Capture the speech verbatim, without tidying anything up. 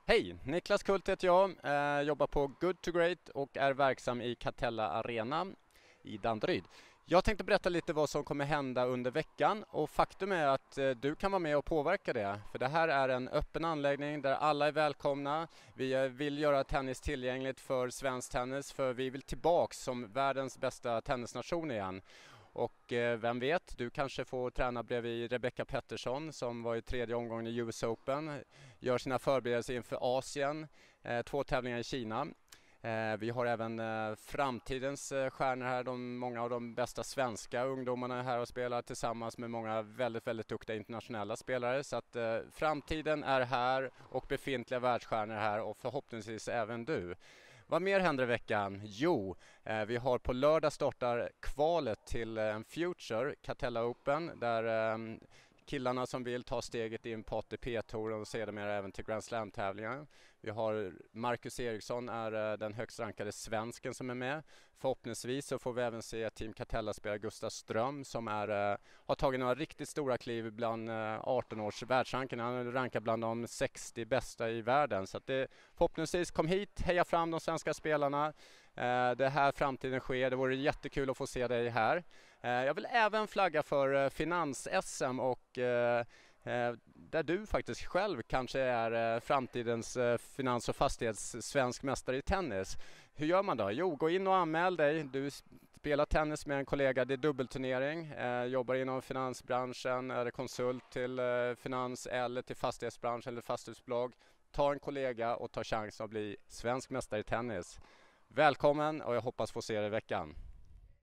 Hej! Niklas Kult heter jag, eh, jobbar på Good to Great och är verksam i Catella Arena i Danderyd. Jag tänkte berätta lite vad som kommer hända under veckan och faktum är att eh, du kan vara med och påverka det. För det här är en öppen anläggning där alla är välkomna. Vi eh, vill göra tennis tillgängligt för svensk tennis för vi vill tillbaks som världens bästa tennisnation igen. Och eh, vem vet, du kanske får träna bredvid Rebecca Pettersson som var i tredje omgången i U S Open. Gör sina förberedelser inför Asien, eh, två tävlingar i Kina. Eh, vi har även eh, framtidens eh, stjärnor här, de, många av de bästa svenska ungdomarna är här och spelar tillsammans med många väldigt, väldigt duktiga internationella spelare. Så att eh, framtiden är här och befintliga världsstjärnor är här och förhoppningsvis även du. Vad mer händer i veckan? Jo, eh, vi har på lördag startar kvalet till eh, Future Catella Open där eh, killarna som vill ta steget in på A T P-touren och sedermera även till Grand Slam-tävlingar. Vi har Marcus Eriksson är eh, den högst rankade svensken som är med. Förhoppningsvis så får vi även se Team Catella-spelare Gustav Ström som är, eh, har tagit några riktigt stora kliv bland eh, arton års världsranken. Han är rankad bland de sextio bästa i världen. Så att det, förhoppningsvis kom hit, heja fram de svenska spelarna. Eh, det här framtiden sker, det vore jättekul att få se dig här. Eh, jag vill även flagga för eh, finans-S M och eh, Eh, där du faktiskt själv kanske är eh, framtidens eh, finans- och fastighets svensk mästare i tennis. Hur gör man då? Jo, gå in och anmäl dig. Du spelar tennis med en kollega, det är dubbelturnering. Eh, jobbar inom finansbranschen, är konsult till eh, finans eller till fastighetsbranschen eller fastighetsbolag. Ta en kollega och ta chansen att bli svensk mästare i tennis. Välkommen och jag hoppas få se er i veckan.